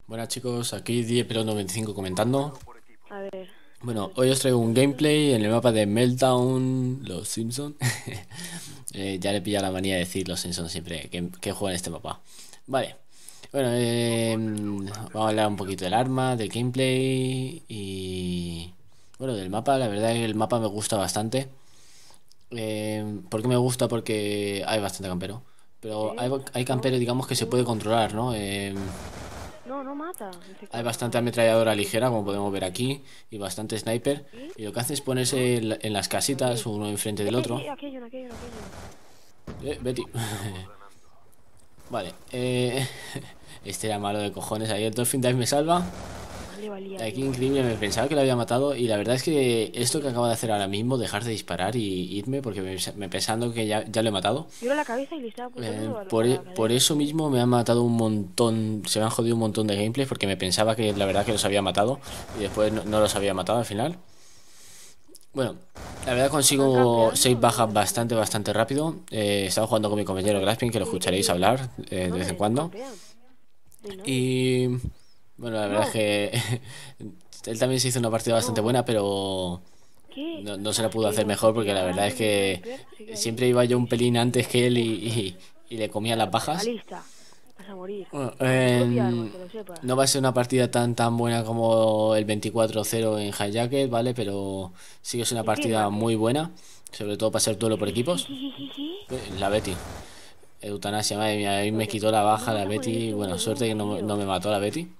Buenas chicos, aquí Die95 comentando. A ver, Bueno, hoy os traigo un gameplay en el mapa de Meltdown, los Simpsons. Ya le pilla la manía de decir los Simpsons siempre que juegan este mapa. Vale, bueno, vamos a hablar un poquito del arma, del gameplay y... Bueno, del mapa, la verdad es que el mapa me gusta bastante. ¿Por qué me gusta? Porque hay bastante campero. Pero ¿sí? hay ¿No? campero, digamos, que se puede controlar, ¿no? No, no mata. Dice Hay que bastante mata. ametralladora ligera, como podemos ver aquí, y bastante sniper. ¿Sí? Y lo que hace es ¿No? ponerse en las casitas, Aquí. uno enfrente del otro. Aquí hay uno, aquí hay uno, aquí hay uno. Betty. Vale. Este era malo de cojones. Ahí el Dolphin Dive me salva. Más le valía, Aquí tío. increíble, me pensaba que lo había matado. Y la verdad es que esto que acabo de hacer ahora mismo, dejar de disparar y irme, porque me pensando que ya lo he matado. Tiro la cabeza y le estaba apuntando Por, a la por cadera, eso tío. mismo me han matado un montón. Se me han jodido un montón de gameplays porque me pensaba que la verdad que los había matado. Y después no los había matado al final. Bueno, la verdad ¿Están consigo campeando 6 o no bajas me están campeando? bastante rápido. Estaba jugando con mi compañero Graspin, que lo escucharéis hablar de No, vez en no cuando. campean. No, Y bueno, la verdad es no. que él también se hizo una partida bastante No. buena, pero ¿Qué? no se la Ah, pudo sí, hacer no mejor sé, porque tío. la Ahora verdad es mismo que sniper, sigue ahí. siempre iba yo un pelín antes que él Uf. y le comía las bajas. Realista. Vas a morir. Bueno, Con tu propia arma, que lo sepas. no va a ser una partida tan buena como el 24-0 en Hijacket, ¿vale? Pero sí que es una ¿En qué partida mate? muy buena, sobre todo para ser duelo por equipos. ¿Qué? La Betty, eutanasia, madre mía, ahí me Porque quitó la no me baja la mata con el Betty. Bueno, suerte SV2, que no tío. me mató la Betty.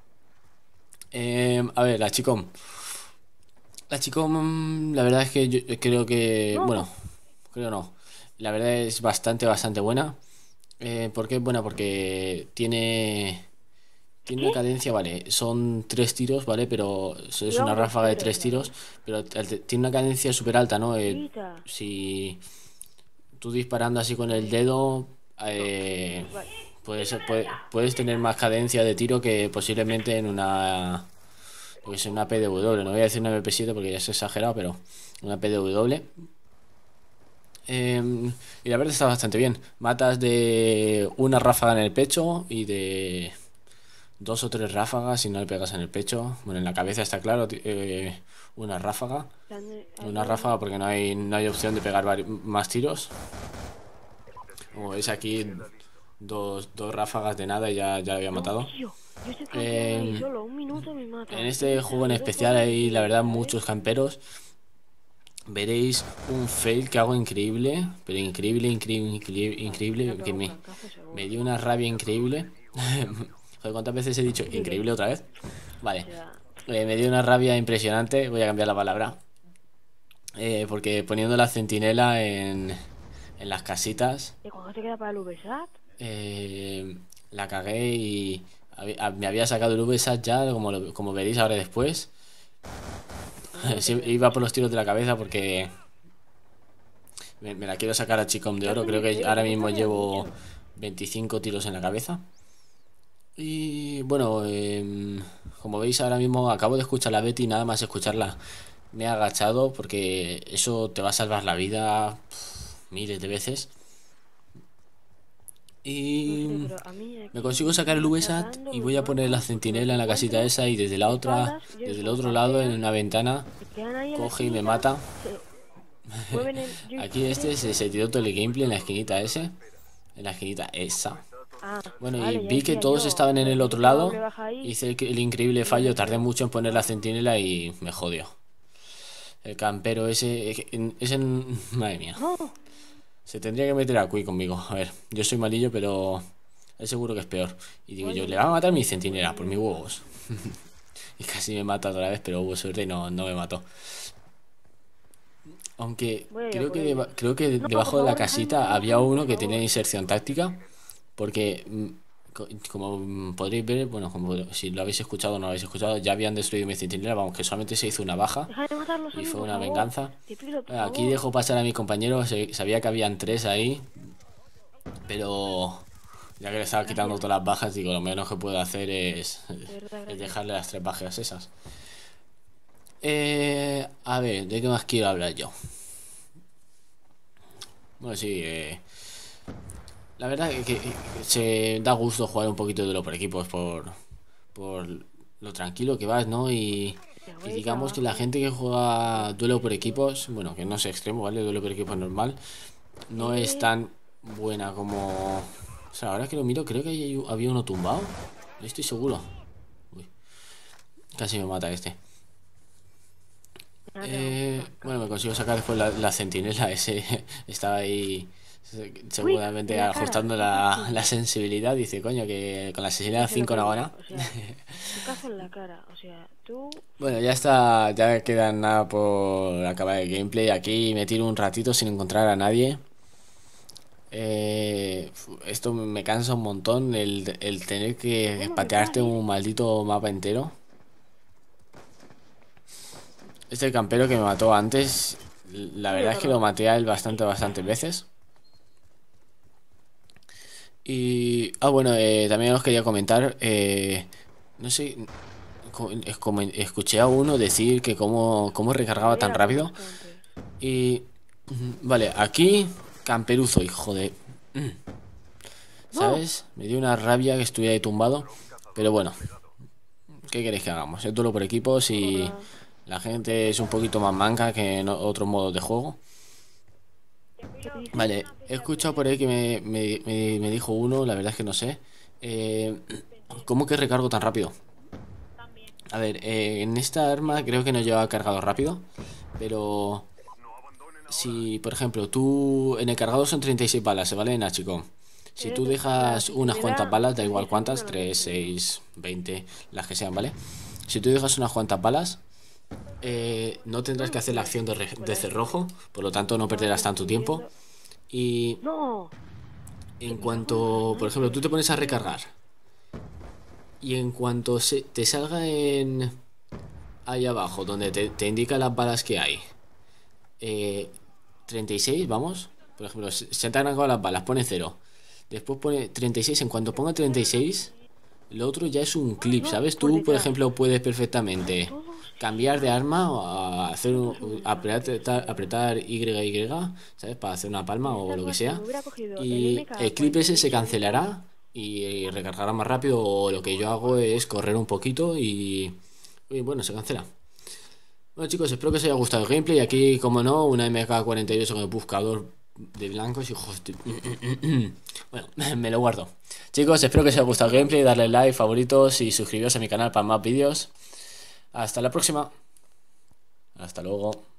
A ver, la Chicom. La Chicom, la verdad es que yo creo que, bueno, No. creo no. La verdad es bastante buena. ¿Por qué es buena? Porque tiene ¿Qué? una cadencia, vale, son tres tiros, ¿vale? Pero eso es Yo una hago dos ráfaga de tiros, tres tiros, ¿sabes? pero tiene una cadencia súper alta, ¿no? Grita. Si tú disparando así con el dedo, Vale. puedes tener más cadencia de tiro que posiblemente en una, yo que sé, una PDW. No voy a decir una MP7 porque ya es exagerado, pero una PDW. Y la verdad está bastante bien. Matas de una ráfaga en el pecho y de dos o tres ráfagas si no le pegas en el pecho. Bueno, en la cabeza está claro, una ráfaga. Hay Una ráfaga uno. porque no hay opción de pegar más tiros. Como veis aquí, dos ráfagas de nada y ya lo había No, matado. tío. Yo estoy campeando ahí Eh, solo. Un minuto me en mata. este juego en ¿Sabes? Dos especial golpes y hay la pierde, verdad ¿sabes? muchos camperos. Veréis un fail que hago increíble, pero Vale, me increíble, ha que pegado un flancazo me seguro. dio una rabia increíble. Joder, ¿cuántas veces he dicho Dile. increíble otra vez? O Vale, sea, me dio una rabia impresionante, voy a cambiar la palabra. Porque poniendo la centinela en las casitas, ¿cuándo te queda para el VSAT? eh, la cagué y me había sacado el VSAT ya, como veréis ahora después. Pues ya no te Sí, queda iba mucho. por los tiros de la cabeza porque me la quiero sacar a Chicom de Estás oro. muy Creo que feo, ahora no mismo cambias llevo mucho. 25 tiros en la cabeza. Y bueno, como veis ahora mismo acabo de escuchar a Betty, nada más escucharla me he agachado porque eso te va a salvar la vida miles de veces. No Y sé, pero a mí me aquí consigo sacar el VSAT machacando y los voy a poner la mapas porque me los centinela en la casita encuentro esa y de espaldas y ellos desde el solo otro lado en campean, una ventana se quedan ahí en la coge y me esquinita, mata. se mueven el Aquí joystick este derecho. se tiró todo el gameplay en la esquinita ese, en la esquinita esa. Ah, Bueno, y vale, ya vi que decía todos yo. estaban en el Porque otro hice la doble lado. baja ahí Hice el increíble y no fallo, me tardé pegó. mucho en poner la centinela y me jodió. El campero madre mía. No, Se tendría que meter a Cui conmigo. A ver, yo soy malillo, pero él seguro que es peor. Y digo yo, bueno, le va a no matar mi sé, centinela por mis pues... huevos. Y casi me mata otra vez, pero hubo suerte y no me mató. Aunque Voy a ir a por ellos. creo que No, por debajo de la favor, dejadme casita una baja a había mí, por uno que tenía favor. inserción táctica. Porque, como podréis ver, bueno, como si lo habéis escuchado o no lo habéis escuchado, ya habían destruido mi centinela. Vamos, que solamente se hizo una baja Deja de matarlos a y mí, fue por una favor. venganza. Te pido, por Aquí favor. dejo pasar a mi compañero, sabía que habían tres ahí, pero ya que le estaba quitando Gracias. todas las bajas, digo, lo menos que puedo hacer De verdad, es gracias. dejarle las tres bajas esas. A ver, ¿de qué más quiero hablar yo? Bueno, sí, la verdad que se da gusto jugar un poquito de lo por equipos por lo tranquilo que vas, ¿no? Ya Y voy de digamos que la trabajo. gente que juega duelo por equipos, bueno, que no es extremo, ¿vale? Duelo por equipos normal, no es Eh, tan buena como... O sea, ahora que lo miro, creo que había uno tumbado. No estoy seguro. Uy, casi me mata este. Nada, vamos a Bueno, me casi. consigo sacar después la centinela. Ese estaba ahí Uy, seguramente en la cara, ajustando qué la fastidio. sensibilidad. Dice, coño, que con la sensibilidad Que se lo 5 no hago pego. nada. O sea, picazo en la cara. O sea, tú. Bueno, ya está, ya queda nada por acabar el gameplay. Aquí me tiro un ratito sin encontrar a nadie. Esto me cansa un montón, el tener que ¿Cómo que patearte pares? un maldito mapa entero. Este campero que me mató antes, la Voy de verdad es que lo trabajo. maté a él bastantes veces. Y, bueno, también os quería comentar, no sé, es como escuché a uno decir que cómo recargaba Voy tan a por rápido. los campers. Y, vale, aquí, camperuzo, hijo de... ¡No! ¿Sabes? Me dio una rabia que estuviera ahí tumbado. Pero bueno, ¿qué queréis que hagamos? Es duelo por equipos y Hola. la gente es un poquito más manca que en otros modos de juego. ¿Qué dices? Vale, he escuchado por ahí que me dijo uno, la verdad es que no sé. eh, ¿Cómo que recargo tan rápido? A ver, en esta arma creo que no lleva cargado rápido. Pero si, por ejemplo, tú en el cargador son 36 balas, ¿vale? En Achicom. Si tú dejas Si unas me cuantas da balas, da igual medio segundo, cuántas, lo 3 necesito. 6 20 las que sean, ¿vale? Si tú dejas unas cuantas balas, no tendrás que ¿Dónde hacer la estás? acción de Fuera de cerrojo, coña. por lo tanto no perderás Vale, tanto tiempo. entiendo. Y ¡No! Que en me cago en la cuanto, por ejemplo, tú te sniper, pones a tío. recargar y en cuanto te salga ahí abajo, donde te indica las balas que hay, eh, 36, vamos, por ejemplo, se te han acabado las balas, pone cero. Después pone 36, en cuanto ponga 36, lo otro ya es un clip, No, ¿sabes? por Tú, por detrás. ejemplo, puedes perfectamente Todos cambiar de están. arma o hacer Todos están. apretar Y, ¿sabes? Para hacer una palma En o esta lo que parte sea. me hubiera cogido el Y el clip ese se MK48 ese. cancelará y recargará más rápido. O lo que yo hago es correr un poquito y bueno, se cancela. Bueno chicos, espero que os haya gustado el gameplay. Aquí, como no, una MK48 con el buscador de blancos, hijos de... Bueno, me lo guardo. Chicos, espero que os haya gustado el gameplay. Darle like, favoritos y suscribiros a mi canal para más vídeos. Hasta la próxima. Hasta luego.